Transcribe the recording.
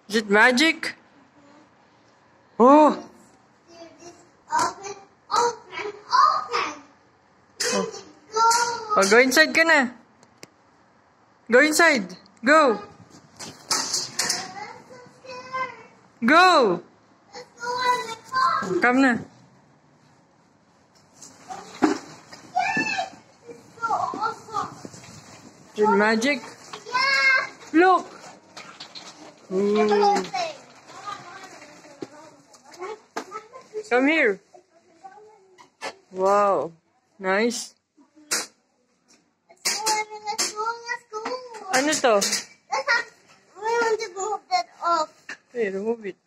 Is it magic? Oh! Open. Oh, go inside ka na. Go inside. Go. Go. Come na. Is it magic? Look. Ooh. Come here. Wow. Nice. Let's go. Ano to? We want to move that off. Okay, remove it.